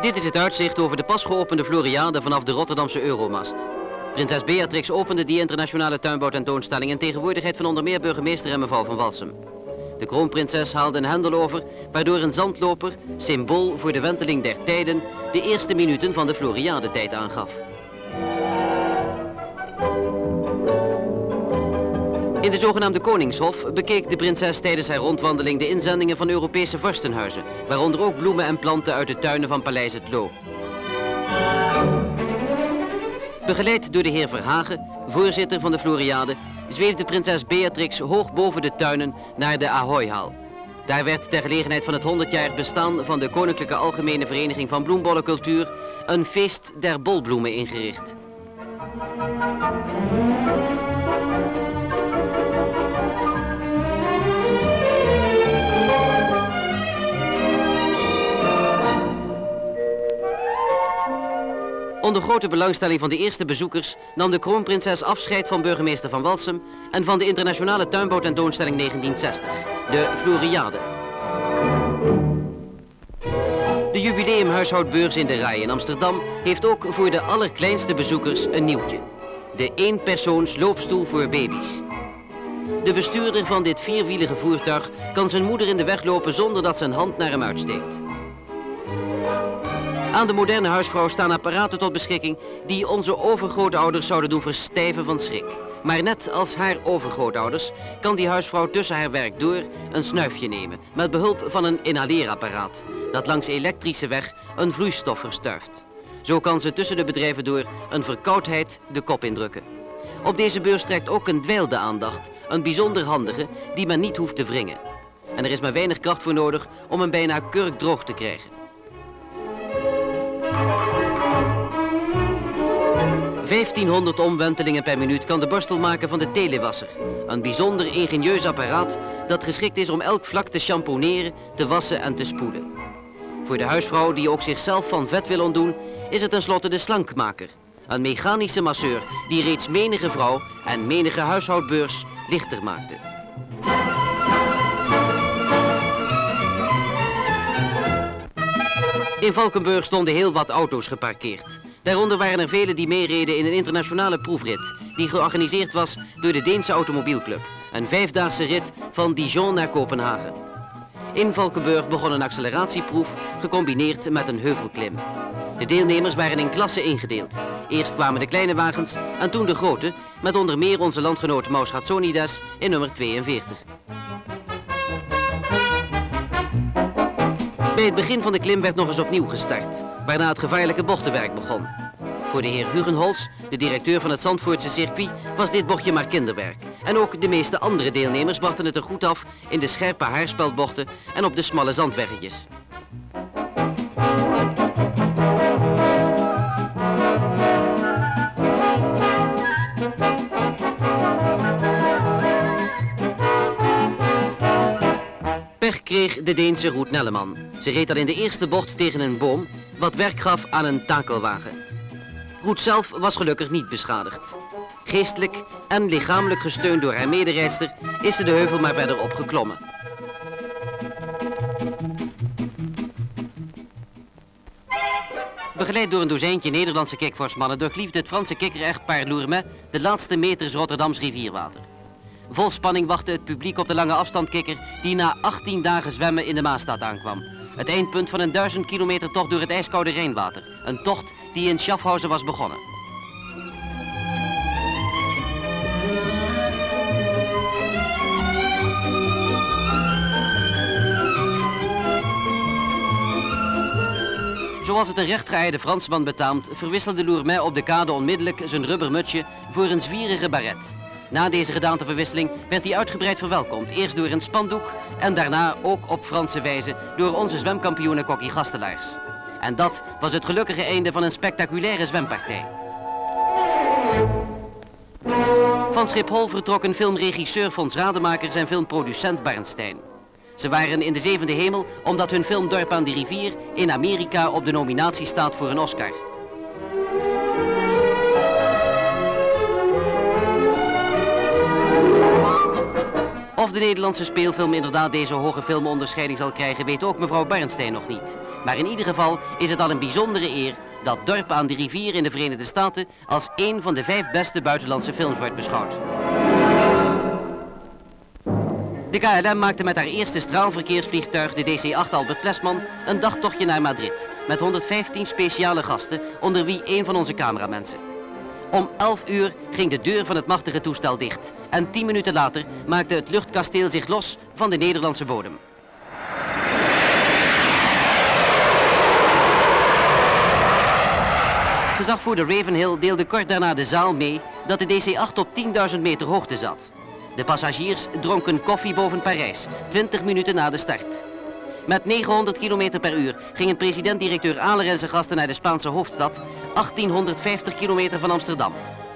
Dit is het uitzicht over de pas geopende Floriade vanaf de Rotterdamse Euromast. Prinses Beatrix opende die internationale tuinbouwtentoonstelling in tegenwoordigheid van onder meer burgemeester en mevrouw van Walsum. De kroonprinses haalde een hendel over, waardoor een zandloper, symbool voor de wenteling der tijden, de eerste minuten van de Floriade-tijd aangaf. In de zogenaamde Koningshof bekeek de prinses tijdens haar rondwandeling de inzendingen van Europese vorstenhuizen, waaronder ook bloemen en planten uit de tuinen van Paleis Het Loo. Begeleid door de heer Verhagen, voorzitter van de Floriade, zweefde prinses Beatrix hoog boven de tuinen naar de Ahoyhal. Daar werd ter gelegenheid van het 100-jarig bestaan van de Koninklijke Algemene Vereniging van Bloembollencultuur een feest der bolbloemen ingericht. Onder grote belangstelling van de eerste bezoekers nam de kroonprinses afscheid van burgemeester van Walsum en van de internationale tuinbouwtentoonstelling 1960, de Floriade. De jubileumhuishoudbeurs in de Rai in Amsterdam heeft ook voor de allerkleinste bezoekers een nieuwtje. De eenpersoons loopstoel voor baby's. De bestuurder van dit vierwielige voertuig kan zijn moeder in de weg lopen zonder dat zijn hand naar hem uitsteekt. Aan de moderne huisvrouw staan apparaten tot beschikking die onze overgrootouders zouden doen verstijven van schrik. Maar net als haar overgrootouders kan die huisvrouw tussen haar werk door een snuifje nemen met behulp van een inhaleerapparaat dat langs elektrische weg een vloeistof verstuift. Zo kan ze tussen de bedrijven door een verkoudheid de kop indrukken. Op deze beurs trekt ook een dweil de aandacht, een bijzonder handige die men niet hoeft te wringen. En er is maar weinig kracht voor nodig om hem bijna kurkdroog te krijgen. 1500 omwentelingen per minuut kan de borstel maken van de telewasser. Een bijzonder ingenieus apparaat dat geschikt is om elk vlak te champoneren, te wassen en te spoelen. Voor de huisvrouw die ook zichzelf van vet wil ontdoen, is het tenslotte de slankmaker. Een mechanische masseur die reeds menige vrouw en menige huishoudbeurs lichter maakte. In Valkenburg stonden heel wat auto's geparkeerd. Daaronder waren er vele die meereden in een internationale proefrit die georganiseerd was door de Deense Automobielclub. Een 5-daagse rit van Dijon naar Kopenhagen. In Valkenburg begon een acceleratieproef gecombineerd met een heuvelklim. De deelnemers waren in klassen ingedeeld. Eerst kwamen de kleine wagens en toen de grote, met onder meer onze landgenoot Maus Gatsonides in nummer 42. Bij het begin van de klim werd nog eens opnieuw gestart, waarna het gevaarlijke bochtenwerk begon. Voor de heer Hugenholz, de directeur van het Zandvoortse circuit, was dit bochtje maar kinderwerk. En ook de meeste andere deelnemers brachten het er goed af in de scherpe haarspeldbochten en op de smalle zandweggetjes. Pech kreeg de Deense Ruud Nelleman. Ze reed al in de eerste bocht tegen een boom, wat werk gaf aan een takelwagen. Ruud zelf was gelukkig niet beschadigd. Geestelijk en lichamelijk gesteund door haar mederijster is ze de heuvel maar verder opgeklommen. Begeleid door een dozijntje Nederlandse kikvorsmannen doorgliefde het Franse kikker-echtpaar Lourmet de laatste meters Rotterdams rivierwater. Vol spanning wachtte het publiek op de lange afstandkikker die na 18 dagen zwemmen in de Maasstad aankwam. Het eindpunt van een 1000 kilometer tocht door het ijskoude Rijnwater. Een tocht die in Schaffhausen was begonnen. Zoals het een rechtgeaarde Fransman betaamt, verwisselde Lourmet op de kade onmiddellijk zijn rubbermutsje voor een zwierige baret. Na deze gedaanteverwisseling werd hij uitgebreid verwelkomd, eerst door een spandoek en daarna ook op Franse wijze door onze zwemkampioene Kokkie Gastelaars. En dat was het gelukkige einde van een spectaculaire zwempartij. Van Schiphol vertrokken filmregisseur Fons Rademakers en filmproducent Bernstein. Ze waren in de 7e hemel omdat hun film Dorp aan de rivier in Amerika op de nominatie staat voor een Oscar. Of de Nederlandse speelfilm inderdaad deze hoge filmonderscheiding zal krijgen, weet ook mevrouw Bernstein nog niet. Maar in ieder geval is het al een bijzondere eer dat Dorp aan de rivier in de Verenigde Staten als een van de 5 beste buitenlandse films wordt beschouwd. De KLM maakte met haar eerste straalverkeersvliegtuig, de DC-8 Albert Plesman, een dagtochtje naar Madrid met 115 speciale gasten, onder wie een van onze cameramensen. Om 11 uur ging de deur van het machtige toestel dicht en 10 minuten later maakte het luchtkasteel zich los van de Nederlandse bodem. Gezagvoerder Ravenhill deelde kort daarna de zaal mee dat de DC-8 op 10.000 meter hoogte zat. De passagiers dronken koffie boven Parijs, 20 minuten na de start. Met 900 km per uur gingen president-directeur Ahler en zijn gasten naar de Spaanse hoofdstad, 1850 kilometer van Amsterdam.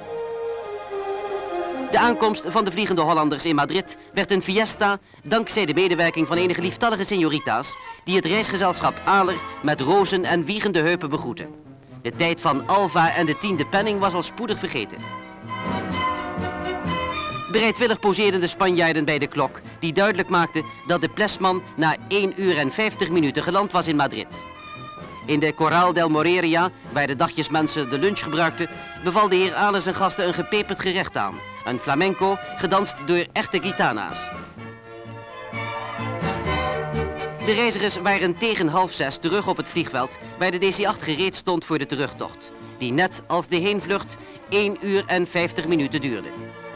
De aankomst van de Vliegende Hollanders in Madrid werd een fiesta dankzij de medewerking van enige lieftallige señorita's die het reisgezelschap Ahler met rozen en wiegende heupen begroetten. De tijd van Alva en de 10e penning was al spoedig vergeten. Bereidwillig poseerden de Spanjaarden bij de klok, die duidelijk maakte dat de Plesman na 1 uur en 50 minuten geland was in Madrid. In de Corral del Moreria, waar de dagjesmensen de lunch gebruikten, beval de heer Ahler zijn gasten een gepeperd gerecht aan. Een flamenco, gedanst door echte gitana's. De reizigers waren tegen 5:30 terug op het vliegveld, waar de DC-8 gereed stond voor de terugtocht, die net als de heenvlucht 1 uur en 50 minuten duurde.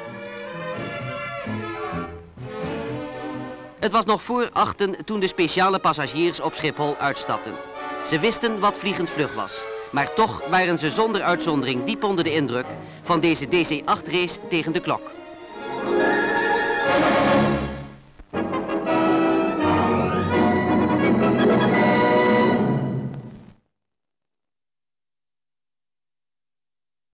Het was nog voor 8 toen de speciale passagiers op Schiphol uitstapten. Ze wisten wat vliegensvlug was, maar toch waren ze zonder uitzondering diep onder de indruk van deze DC-8 race tegen de klok.